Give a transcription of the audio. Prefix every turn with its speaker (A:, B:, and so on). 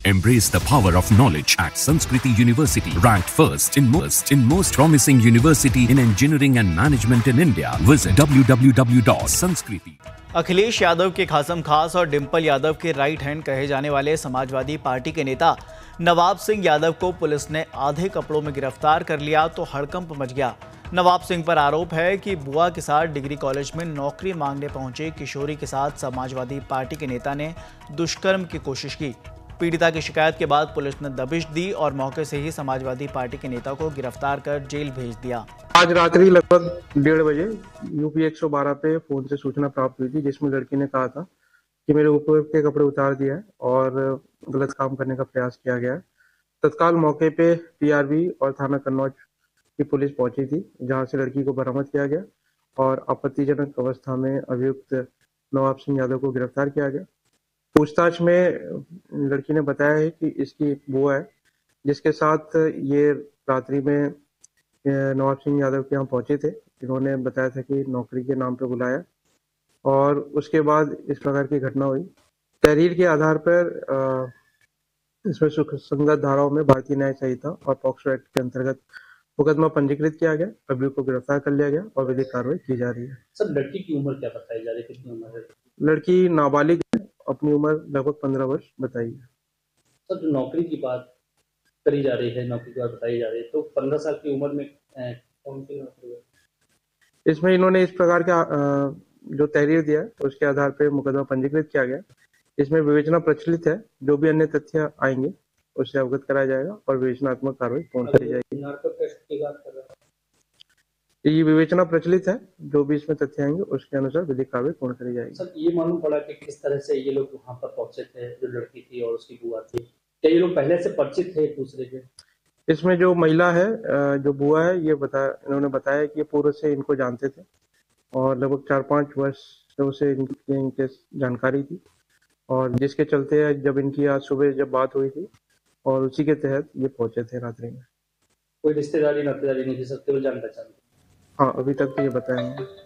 A: Embrace the power of knowledge at Sanskriti University, ranked first in most promising university in engineering and management in India. Visit www.sanskriti.
B: Akhilesh Yadav के खासम खास और डिंपल यादव के right hand कहे जाने वाले Samajwadi party के नेता नवाब सिंह यादव को पुलिस ने आधे कपड़ों में गिरफ्तार कर लिया तो हड़कंप मच गया। नवाब सिंह पर आरोप है कि बुआ के साथ डिग्री कॉलेज में नौकरी मांगने पहुंचे किशोरी के साथ समाजवादी पार्टी के नेता ने दुष्कर्म की कोशिश की। पीड़िता की शिकायत के बाद पुलिस ने दबिश दी और मौके से ही समाजवादी पार्टी के नेता को गिरफ्तार कर जेल भेज दिया।
C: आज रात्रि लगभग 1:30 बजे यूपी 112 पे फोन से सूचना प्राप्त हुई थी, जिसमें लड़की ने कहा था कि मेरे ऊपर के कपड़े उतार दिया है और गलत काम करने का प्रयास किया गया है। तत्काल मौके पे टीआरबी और थाना कन्नौज की पुलिस पहुंची थी, जहां से लड़की को बरामद किया गया और आपत्तिजनक अवस्था में अभियुक्त नवाब सिंह यादव को गिरफ्तार किया गया। पूछताछ में लड़की ने बताया है कि इसकी एक बुआ है, जिसके साथ ये रात्रि में नवाब सिंह यादव के यहाँ पहुंचे थे। इन्होंने बताया था कि नौकरी के नाम पे बुलाया और उसके बाद इस प्रकार की घटना हुई। तहरीर के आधार पर इसमें सुसंगत धाराओं में भारतीय न्याय संहिता और पॉक्सो एक्ट के अंतर्गत मुकदमा पंजीकृत किया गया। अभियुक्त को गिरफ्तार कर लिया गया और विधिक कार्रवाई की जा रही है।
D: सर, लड़की की उम्र क्या बताई जा रही है? कितनी उम्र है?
C: लड़की नाबालिग है, अपनी उम्र लगभग 15 वर्ष बताई है।
D: सर, जो नौकरी की बात करी जा रही है, नौकरी की बात बताई जा रही है, तो 15 साल की उम्र में कौन सी नौकरी है?
C: इसमें इन्होंने इस प्रकार का जो तहरीर दिया है उसके आधार पर मुकदमा पंजीकृत किया गया। इसमें विवेचना प्रचलित है, जो भी अन्य तथ्य आएंगे उससे अवगत कराया जाएगा और विवेचनात्मक कार्रवाई पूर्ण करी जाएगी।
D: नार्को टेस्ट की बात कर रहा हूं।
C: ये विवेचना प्रचलित है, जो भी इसमें तथ्य आएंगे उसके अनुसार विधिक कार्रवाई पूर्ण करी जाएगी।
D: सर, ये मालूम पड़ा कि किस तरह से ये लोग वहां पर पहुंचे थे, जो लड़की थी और उसकी बुआ थी, क्या ये लोग पहले से परिचित थे एक दूसरे के?
C: इसमें जो महिला है, जो बुआ है, इन्होंने बताया कि ये पूर्व से इनको जानते थे और लगभग 4-5 वर्ष से इनके जानकारी थी, और जिसके चलते जब इनकी आज सुबह जब बात हुई थी और उसी के तहत ये पहुंचे थे रात्रि में।
D: कोई रिश्तेदारी नातेदारी नहीं थी, सब केवल जान पहचान?
C: हाँ, अभी तक तो ये बताएंगे।